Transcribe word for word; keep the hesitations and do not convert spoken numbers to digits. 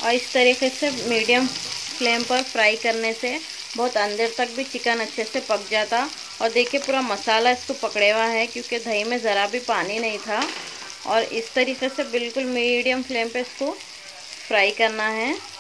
और इस तरीके से मीडियम फ्लेम पर फ्राई करने से बहुत अंदर तक भी चिकन अच्छे से पक जाता। और देखिए पूरा मसाला इसको पकड़े हुआ है, क्योंकि दही में ज़रा भी पानी नहीं था। और इस तरीके से बिल्कुल मीडियम फ्लेम पे इसको फ्राई करना है।